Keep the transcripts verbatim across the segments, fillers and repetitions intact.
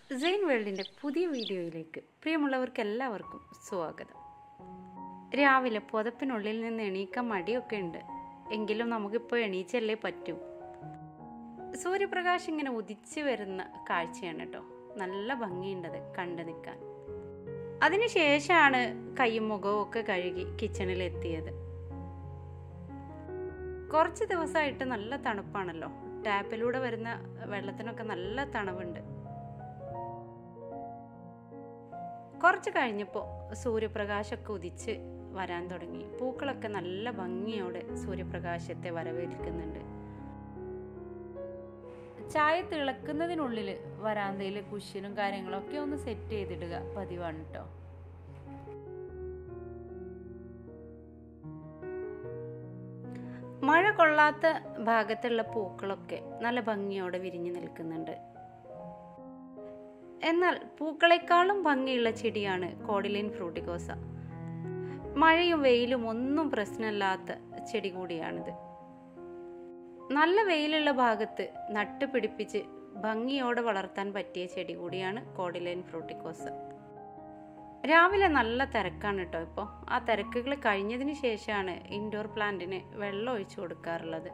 സെയിൻ വേൾഡിൻ്റെ പുതിയ വീഡിയോയിലേക്ക് പ്രിയമുള്ളവർക്ക് എല്ലാവർക്കും സ്വാഗതം. രാവിലെ പുതപ്പിനുള്ളിൽ നിന്ന് എണീക്കാൻ മടിയൊക്കെ ഉണ്ട്, എങ്കിലും നമുക്കിപ്പോൾ എണീച്ചല്ലേ പറ്റൂ. സൂര്യപ്രകാശം ഇങ്ങനെ ഉദിച്ചു വരുന്ന കാഴ്ചയാണ് കേട്ടോ. നല്ല ഭംഗിയുണ്ടത് കണ്ടു നിൽക്കാൻ. അതിനുശേഷമാണ് കൈയും മുഖവും ഒക്കെ കഴുകി കിച്ചണിലെത്തിയത്. കുറച്ച് ദിവസമായിട്ട് നല്ല തണുപ്പാണല്ലോ, ടാപ്പിലൂടെ വരുന്ന വെള്ളത്തിനൊക്കെ നല്ല തണുവുണ്ട്. കുറച്ച് കഴിഞ്ഞപ്പോൾ സൂര്യപ്രകാശമൊക്കെ ഉദിച്ച് വരാൻ തുടങ്ങി. പൂക്കളൊക്കെ നല്ല ഭംഗിയോടെ സൂര്യപ്രകാശത്തെ വരവേൽക്കുന്നുണ്ട്. ചായ തിളക്കുന്നതിനുള്ളിൽ വരാന്തയിൽ കുഷ്യനും കാര്യങ്ങളൊക്കെ ഒന്ന് സെറ്റ് ചെയ്തിടുക പതിവാണ് കേട്ടോ. മഴ കൊള്ളാത്ത ഭാഗത്തുള്ള പൂക്കളൊക്കെ നല്ല ഭംഗിയോടെ വിരിഞ്ഞു നിൽക്കുന്നുണ്ട്. എന്നാൽ പൂക്കളെക്കാളും ഭംഗിയുള്ള ചെടിയാണ് കോഡിലിൻ ഫ്രൂട്ടിക്കോസ. മഴയും വെയിലും ഒന്നും പ്രശ്നമില്ലാത്ത ചെടി കൂടിയാണിത്. നല്ല വെയിലുള്ള ഭാഗത്ത് നട്ടുപിടിപ്പിച്ച് ഭംഗിയോടെ വളർത്താൻ പറ്റിയ ചെടി കൂടിയാണ് കോഡിലിൻ ഫ്രൂട്ടിക്കോസ. രാവിലെ നല്ല തിരക്കാണ് കേട്ടോ. ഇപ്പോൾ ആ തിരക്കുകൾ കഴിഞ്ഞതിന് ശേഷമാണ് ഇൻഡോർ പ്ലാന്റിന് വെള്ളം ഒഴിച്ചു കൊടുക്കാറുള്ളത്.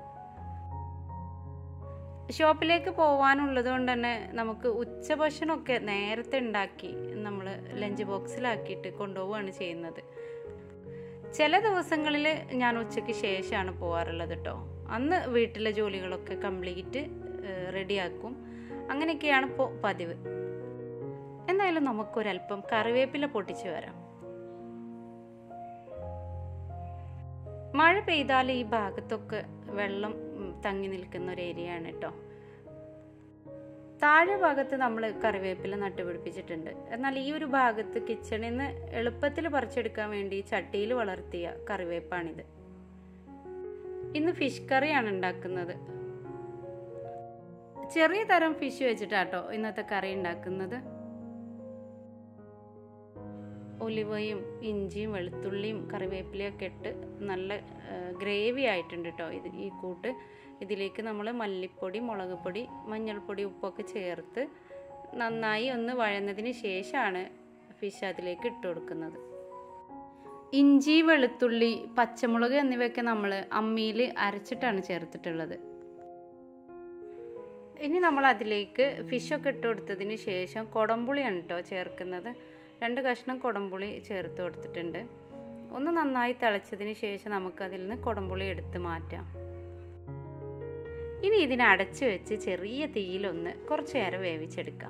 ഷോപ്പിലേക്ക് പോകാനുള്ളത് കൊണ്ട് തന്നെ നമുക്ക് ഉച്ചഭക്ഷണമൊക്കെ നേരത്തെ ഉണ്ടാക്കി നമ്മൾ ലഞ്ച് ബോക്സിലാക്കിയിട്ട് കൊണ്ടുപോവുകയാണ് ചെയ്യുന്നത്. ചില ദിവസങ്ങളിൽ ഞാൻ ഉച്ചയ്ക്ക് ശേഷമാണ് പോകാറുള്ളത് കേട്ടോ. അന്ന് വീട്ടിലെ ജോലികളൊക്കെ കംപ്ലീറ്റ് റെഡിയാക്കും. അങ്ങനെയൊക്കെയാണ് ഇപ്പോൾ പതിവ്. എന്തായാലും നമുക്കൊരല്പം കറിവേപ്പില പൊട്ടിച്ച് വരാം. മഴ പെയ്താൽ ഈ ഭാഗത്തൊക്കെ വെള്ളം തങ്ങി നിൽക്കുന്ന ഒരു ഏരിയയാണ് കേട്ടോ. താഴെ ഭാഗത്ത് നമ്മൾ കറിവേപ്പില നട്ടുപിടിപ്പിച്ചിട്ടുണ്ട്. എന്നാൽ ഈ ഒരു ഭാഗത്ത് കിച്ചണിൽ നിന്ന് എളുപ്പത്തിൽ പറിച്ചെടുക്കാൻ വേണ്ടി ചട്ടിയിൽ വളർത്തിയ കറിവേപ്പാണിത്. ഇന്ന് ഫിഷ് കറിയാണ് ഉണ്ടാക്കുന്നത്. ചെറിയ തരം ഫിഷ് വെച്ചിട്ടാട്ടോ ഇന്നത്തെ കറി ഉണ്ടാക്കുന്നത്. ഒലിവയും ഇഞ്ചിയും വെളുത്തുള്ളിയും കറിവേപ്പിലയൊക്കെ ഇട്ട് നല്ല ഗ്രേവി ആയിട്ടുണ്ട് കേട്ടോ ഇത് ഈ കൂട്ട്. ഇതിലേക്ക് നമ്മൾ മല്ലിപ്പൊടി, മുളക് പൊടി, മഞ്ഞൾപ്പൊടി, ഉപ്പൊക്കെ ചേർത്ത് നന്നായി ഒന്ന് വഴന്നതിന് ശേഷമാണ് ഫിഷ് അതിലേക്ക് ഇട്ട് കൊടുക്കുന്നത്. ഇഞ്ചി, വെളുത്തുള്ളി, പച്ചമുളക് എന്നിവയൊക്കെ നമ്മൾ അമ്മിയിൽ അരച്ചിട്ടാണ് ചേർത്തിട്ടുള്ളത്. ഇനി നമ്മൾ അതിലേക്ക് ഫിഷൊക്കെ ഇട്ട് കൊടുത്തതിന് ശേഷം കൊടംപുളിയാണ് കേട്ടോ ചേർക്കുന്നത്. രണ്ട് കഷ്ണം കൊടംപുളി ചേർത്ത് കൊടുത്തിട്ടുണ്ട്. ഒന്ന് നന്നായി തിളച്ചതിന് ശേഷം നമുക്കതിൽ നിന്ന് കൊടംപുളി എടുത്ത് മാറ്റാം. ഇനി ഇതിനെ അടച്ചു വെച്ച് ചെറിയ തീയിലൊന്ന് കുറച്ച് നേരം വേവിച്ചെടുക്കാം.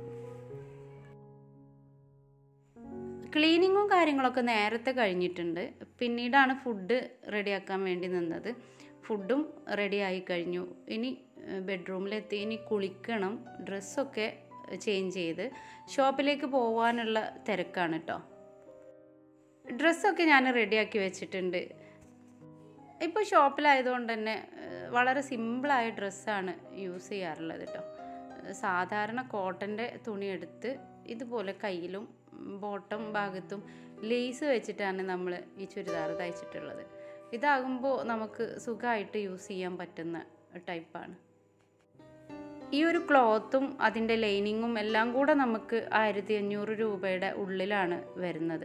ക്ലീനിങ്ങും കാര്യങ്ങളൊക്കെ നേരത്തെ കഴിഞ്ഞിട്ടുണ്ട്. പിന്നീടാണ് ഫുഡ് റെഡിയാക്കാൻ വേണ്ടി നിന്നത്. ഫുഡും റെഡിയായി കഴിഞ്ഞു. ഇനി ബെഡ്റൂമിലെത്തി ഇനി കുളിക്കണം. ഡ്രസ്സൊക്കെ ചേഞ്ച് ചെയ്ത് ഷോപ്പിലേക്ക് പോകാനുള്ള തിരക്കാണ് കേട്ടോ. ഡ്രസ്സൊക്കെ ഞാൻ റെഡിയാക്കി വെച്ചിട്ടുണ്ട്. ഇപ്പോൾ ഷോപ്പിലായതുകൊണ്ട് തന്നെ വളരെ സിമ്പിളായ ഡ്രസ്സാണ് യൂസ് ചെയ്യാറുള്ളത് കേട്ടോ. സാധാരണ കോട്ടൻ്റെ തുണി എടുത്ത് ഇതുപോലെ കയ്യിലും ബോട്ടം ഭാഗത്തും ലേസ് വെച്ചിട്ടാണ് നമ്മൾ ഈ ചുരിദാർ തയ്ച്ചിട്ടുള്ളത്. ഇതാകുമ്പോൾ നമുക്ക് സുഖമായിട്ട് യൂസ് ചെയ്യാൻ പറ്റുന്ന ടൈപ്പാണ്. ഈ ഒരു ക്ലോത്തും അതിൻ്റെ ലൈനിങ്ങും എല്ലാം കൂടെ നമുക്ക് ആയിരത്തി അഞ്ഞൂറ് രൂപയുടെ ഉള്ളിലാണ് വരുന്നത്.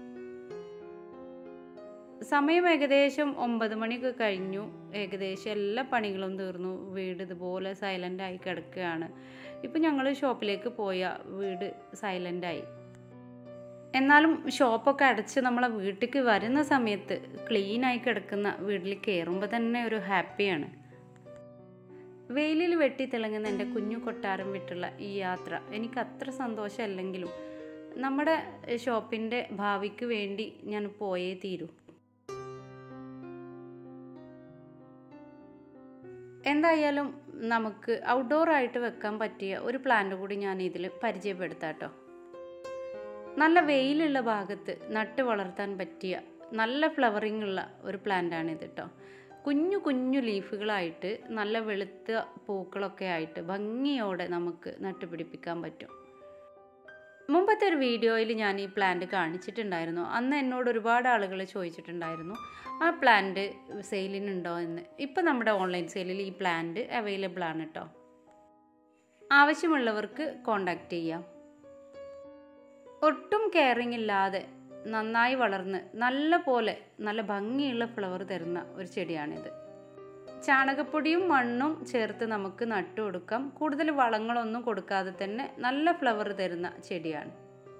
സമയം ഏകദേശം ഒമ്പത് മണിയൊക്കെ കഴിഞ്ഞു. ഏകദേശം എല്ലാ പണികളും തീർന്നു. വീട് ഇതുപോലെ സൈലൻ്റായി കിടക്കുകയാണ്. ഇപ്പം ഞങ്ങൾ ഷോപ്പിലേക്ക് പോയ വീട് സൈലൻ്റായി. എന്നാലും ഷോപ്പൊക്കെ അടച്ച് നമ്മളെ വീട്ടിലേക്ക് വരുന്ന സമയത്ത് ക്ലീനായി കിടക്കുന്ന വീട്ടിൽ കയറുമ്പോൾ തന്നെ ഒരു ഹാപ്പിയാണ്. വെയിലിൽ വെട്ടി തിളങ്ങുന്ന എൻ്റെ കുഞ്ഞു കൊട്ടാരം വിട്ടുള്ള ഈ യാത്ര എനിക്ക് അത്ര സന്തോഷമല്ലെങ്കിലും നമ്മുടെ ഷോപ്പിൻ്റെ ഭാവിക്ക് വേണ്ടി ഞാൻ പോയേ തീരൂ. എന്തായാലും നമുക്ക് ഔട്ട്ഡോർ ആയിട്ട് വെക്കാൻ പറ്റിയ ഒരു പ്ലാന്റ് കൂടി ഞാൻ ഇതിൽ പരിചയപ്പെടുത്താം കേട്ടോ. നല്ല വെയിലുള്ള ഭാഗത്ത് നട്ട് വളർത്താൻ പറ്റിയ നല്ല ഫ്ലവറിങ് ഉള്ള ഒരു പ്ലാന്റാണിത് കേട്ടോ. കുഞ്ഞു കുഞ്ഞു ലീഫുകളായിട്ട് നല്ല വെളുത്ത പൂക്കളൊക്കെ ആയിട്ട് ഭംഗിയോടെ നമുക്ക് നട്ടുപിടിപ്പിക്കാൻ പറ്റും. മുമ്പത്തെ ഒരു വീഡിയോയിൽ ഞാൻ ഈ പ്ലാന്റ് കാണിച്ചിട്ടുണ്ടായിരുന്നു. അന്ന് എന്നോട് ഒരുപാട് ആളുകൾ ചോദിച്ചിട്ടുണ്ടായിരുന്നു ആ പ്ലാന്റ് സെയിലിനുണ്ടോ എന്ന്. ഇപ്പോൾ നമ്മുടെ ഓൺലൈൻ സെയിലിൽ ഈ പ്ലാന്റ് അവൈലബിൾ ആണ് കേട്ടോ. ആവശ്യമുള്ളവർക്ക് കോണ്ടാക്ട് ചെയ്യാം. ഒട്ടും കെയറിങ് ഇല്ലാതെ നന്നായി വളർന്ന് നല്ല പോലെ നല്ല ഭംഗിയുള്ള ഫ്ലവർ തരുന്ന ഒരു ചെടിയാണിത്. ചാണകപ്പൊടിയും മണ്ണും ചേർത്ത് നമുക്ക് നട്ടു കൊടുക്കാം. കൂടുതൽ വളങ്ങളൊന്നും കൊടുക്കാതെ തന്നെ നല്ല ഫ്ലവർ തരുന്ന ചെടിയാണ്.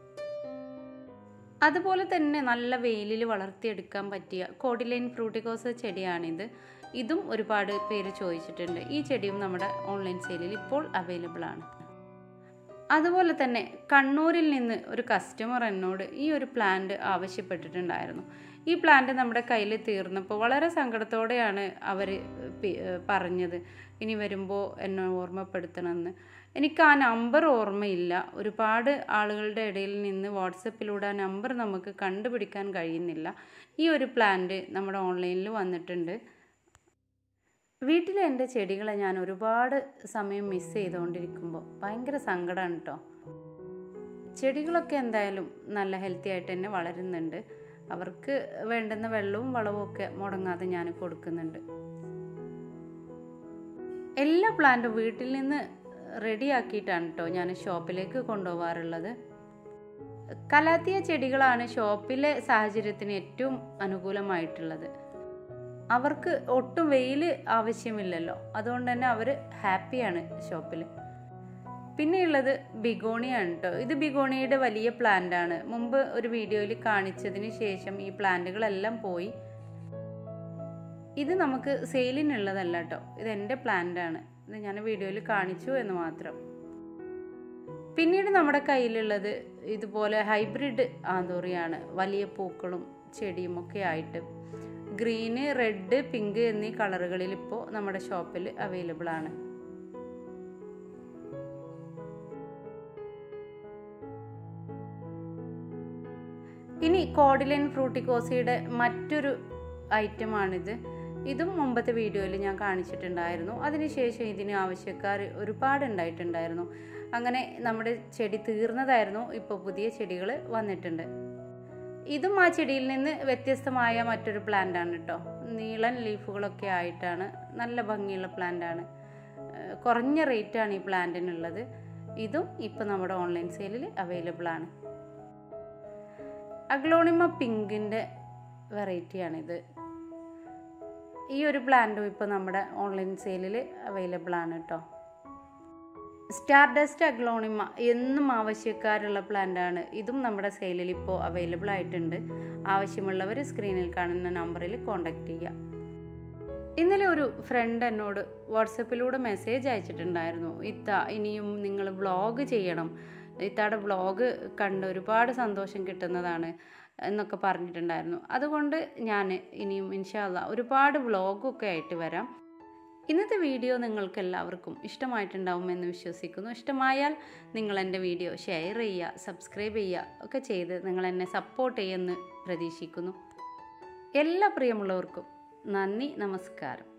അതുപോലെ തന്നെ നല്ല വെയിലിൽ വളർത്തിയെടുക്കാൻ പറ്റിയ കോഡിലൈൻ ഫ്രൂട്ടിക്കോസ ചെടിയാണിത്. ഇതും ഒരുപാട് പേര് ചോദിച്ചിട്ടുണ്ട്. ഈ ചെടിയും നമ്മുടെ ഓൺലൈൻ സെയിലിൽ ഇപ്പോൾ അവൈലബിൾ ആണ്. അതുപോലെ തന്നെ കണ്ണൂരിൽ നിന്ന് ഒരു കസ്റ്റമർ എന്നോട് ഈ ഒരു പ്ലാന്റ് ആവശ്യപ്പെട്ടിട്ടുണ്ടായിരുന്നു. ഈ പ്ലാന്റ് നമ്മുടെ കയ്യിൽ തീർന്നപ്പോൾ വളരെ സങ്കടത്തോടെയാണ് അവർ പറഞ്ഞത്, ഇനി വരുമ്പോൾ എന്നെ ഓർമ്മപ്പെടുത്തണമെന്ന്. എനിക്ക് ആ നമ്പർ ഓർമ്മയില്ല. ഒരുപാട് ആളുകളുടെ ഇടയിൽ നിന്ന് വാട്സപ്പിലൂടെ ആ നമ്പർ നമുക്ക് കണ്ടുപിടിക്കാൻ കഴിയുന്നില്ല. ഈ ഒരു പ്ലാന്റ് നമ്മുടെ ഓൺലൈനിൽ വന്നിട്ടുണ്ട്. വീട്ടിലെ എൻ്റെ ചെടികളെ ഞാൻ ഒരുപാട് സമയം മിസ് ചെയ്തുകൊണ്ടിരിക്കുമ്പോൾ ഭയങ്കര സങ്കടമാണ് കേട്ടോ. ചെടികളൊക്കെ എന്തായാലും നല്ല ഹെൽത്തി ആയിട്ട് തന്നെ വളരുന്നുണ്ട്. അവർക്ക് വേണ്ടുന്ന വെള്ളവും വളവും ഒക്കെ മുടങ്ങാതെ ഞാൻ കൊടുക്കുന്നുണ്ട്. എല്ലാ പ്ലാന്റും വീട്ടിൽ നിന്ന് റെഡിയാക്കിയിട്ടാണ് കേട്ടോ ഞാൻ ഷോപ്പിലേക്ക് കൊണ്ടുപോകാറുള്ളത്. കലാത്തിയ ചെടികളാണ് ഷോപ്പിലെ സാഹചര്യത്തിന് ഏറ്റവും അനുകൂലമായിട്ടുള്ളത്. അവർക്ക് ഒട്ടും വെയിൽ ആവശ്യമില്ലല്ലോ, അതുകൊണ്ട് തന്നെ അവർ ഹാപ്പിയാണ് ഷോപ്പിൽ. പിന്നെയുള്ളത് ബിഗോണിയാണ് കേട്ടോ. ഇത് ബിഗോണിയുടെ വലിയ പ്ലാന്റാണ്. മുമ്പ് ഒരു വീഡിയോയിൽ കാണിച്ചതിന് ശേഷം ഈ പ്ലാന്റുകളെല്ലാം പോയി. ഇത് നമുക്ക് സെയിലിനുള്ളതല്ല കേട്ടോ, ഇത് എൻ്റെ പ്ലാന്റാണ്. ഇത് ഞാൻ വീഡിയോയിൽ കാണിച്ചു എന്ന് മാത്രം. പിന്നീട് നമ്മുടെ കയ്യിലുള്ളത് ഇതുപോലെ ഹൈബ്രിഡ് ആന്തൂറിയാണ്. വലിയ പൂക്കളും ചെടിയും ഒക്കെ ആയിട്ട് ഗ്രീന്, റെഡ്, പിങ്ക് എന്നീ കളറുകളിൽ ഇപ്പോൾ നമ്മുടെ ഷോപ്പിൽ അവൈലബിൾ ആണ്. ഇനി കോഡിലൈൻ ഫ്രൂട്ടിക്കോസയുടെ മറ്റൊരു ഐറ്റമാണിത്. ഇതും മുമ്പത്തെ വീഡിയോയിൽ ഞാൻ കാണിച്ചിട്ടുണ്ടായിരുന്നു. അതിനുശേഷം ഇതിന് ആവശ്യക്കാർ ഒരുപാട് ഉണ്ടായിട്ടുണ്ടായിരുന്നു. അങ്ങനെ നമ്മുടെ ചെടി തീർന്നതായിരുന്നു. ഇപ്പോൾ പുതിയ ചെടികൾ വന്നിട്ടുണ്ട്. ഇതും ആ ചെടിയിൽ നിന്ന് വ്യത്യസ്തമായ മറ്റൊരു പ്ലാന്റാണ് കേട്ടോ. നീളൻ ലീഫുകളൊക്കെ ആയിട്ടാണ്, നല്ല ഭംഗിയുള്ള പ്ലാന്റാണ്. കുറഞ്ഞ റേറ്റാണ് ഈ പ്ലാന്റിനുള്ളത്. ഇതും ഇപ്പോൾ നമ്മുടെ ഓൺലൈൻ സെയിലിൽ അവൈലബിൾ ആണ്. അഗ്ലോണിമ പിങ്കിൻ്റെ വെറൈറ്റിയാണിത്. ഈ ഒരു പ്ലാന്റും ഇപ്പോൾ നമ്മുടെ ഓൺലൈൻ സെയിലിൽ അവൈലബിൾ ആണ് കേട്ടോ. സ്റ്റാർ ഡസ്റ്റ് അഗ്ലോണിമ എന്നും ആവശ്യക്കാരുള്ള പ്ലാന്റാണ്. ഇതും നമ്മുടെ സെയിലിൽ ഇപ്പോൾ അവൈലബിൾ ആയിട്ടുണ്ട്. ആവശ്യമുള്ളവർ സ്ക്രീനിൽ കാണുന്ന നമ്പറിൽ കോൺടാക്റ്റ് ചെയ്യുക. ഇന്നലെ ഒരു ഫ്രണ്ട് എന്നോട് വാട്സപ്പിലൂടെ മെസ്സേജ് അയച്ചിട്ടുണ്ടായിരുന്നു, ഇത്ത ഇനിയും നിങ്ങൾ വ്ളോഗ് ചെയ്യണം, ഇത്തയുടെ വ്ളോഗ് കണ്ട് ഒരുപാട് സന്തോഷം കിട്ടുന്നതാണ് എന്നൊക്കെ പറഞ്ഞിട്ടുണ്ടായിരുന്നു. അതുകൊണ്ട് ഞാൻ ഇനിയും ഇൻഷാ അല്ലാഹ് ഒരുപാട് വ്ളോഗൊക്കെ ആയിട്ട് വരാം. ഇന്നത്തെ വീഡിയോ നിങ്ങൾക്ക് എല്ലാവർക്കും ഇഷ്ടമായിട്ടുണ്ടാവുമെന്ന് വിശ്വസിക്കുന്നു. ഇഷ്ടമായാൽ നിങ്ങൾ എൻ്റെ വീഡിയോ ഷെയർ ചെയ്യുക, സബ്സ്ക്രൈബ് ചെയ്യുക ഒക്കെ ചെയ്ത് നിങ്ങൾ എന്നെ സപ്പോർട്ട് ചെയ്യുമെന്ന് പ്രതീക്ഷിക്കുന്നു. എല്ലാ പ്രിയമുള്ളവർക്കും നന്ദി, നമസ്കാരം.